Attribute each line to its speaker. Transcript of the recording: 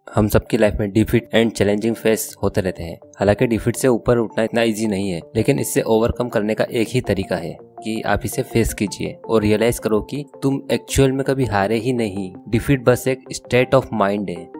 Speaker 1: हम सबकी लाइफ में डिफीट एंड चैलेंजिंग फेस होते रहते हैं। हालांकि डिफीट से ऊपर उठना इतना इजी नहीं है, लेकिन इससे ओवरकम करने का एक ही तरीका है कि आप इसे फेस कीजिए और रियलाइज करो कि तुम एक्चुअल में कभी हारे ही नहीं। डिफीट बस एक स्टेट ऑफ माइंड है